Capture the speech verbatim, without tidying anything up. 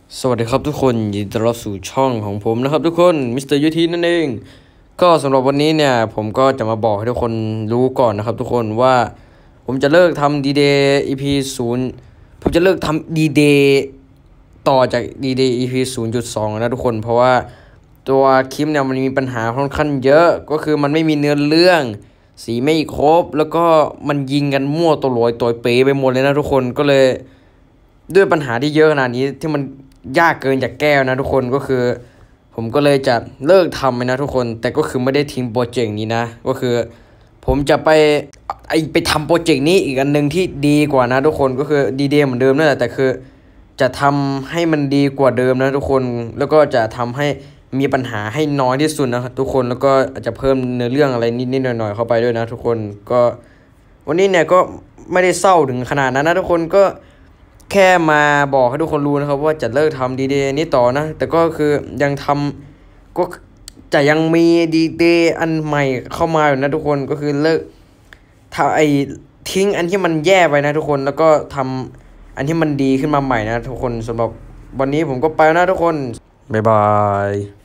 สวัสดีครับทุกคนยินดีต้อนรับสู่ช่องของผมนะครับทุกคนมิสเตอร์ยูทีนั่นเองก็สำหรับวันนี้เนี่ยผมก็จะมาบอกให้ทุกคนรู้ก่อนนะครับทุกคนว่าผมจะเลิกทำดีเดย์ อี พี ศูนย์ผมจะเลิกทำดีเดย์ต่อจากดีเดย์ อี พี ศูนย์จุดสองนะทุกคนเพราะว่าตัวคลิปเนี่ยมันมีปัญหาค่อนข้างเยอะก็คือมันไม่มีเนื้อเรื่องสีไม่ครบแล้วก็มันยิงกันมั่วตัวลอยตัวเป๋ไปหมดเลยนะทุกคนก็เลยด้วยปัญหาที่เยอะขนาดนี้ที่มันยากเกินจากแก้วนะทุกคนก็คือผมก็เลยจะเลิกทำไปนะทุกคนแต่ก็คือไม่ได้ทิ้งโปรเจกต์นี้นะก็คือผมจะไปไอไปทำโปรเจกต์นี้อีกอันหนึ่งที่ดีกว่านะทุกคนก็คือดีเดย์เหมือนเดิมนั่นแหละแต่คือจะทำให้มันดีกว่าเดิมนะทุกคนแล้วก็จะทำให้มีปัญหาให้น้อยที่สุดนะครับทุกคนแล้วก็อาจจะเพิ่มเนื้อเรื่องอะไรนิดๆหน่อยๆเข้าไปด้วยนะทุกคนก็วันนี้เนี่ยก็ไม่ได้เศร้าถึงขนาดนั้นนะทุกคนก็แค่มาบอกให้ทุกคนรู้นะครับว่าจะเลิกทำดีเดย์นี้ต่อนะแต่ก็คือยังทำก็จะยังมีดีเดย์อันใหม่เข้ามาอยู่นะทุกคนก็คือเลิกถ้าไอทิ้งอันที่มันแย่ไปนะทุกคนแล้วก็ทำอันที่มันดีขึ้นมาใหม่นะทุกคนสำหรับวันนี้ผมก็ไปนะทุกคนบ๊ายบาย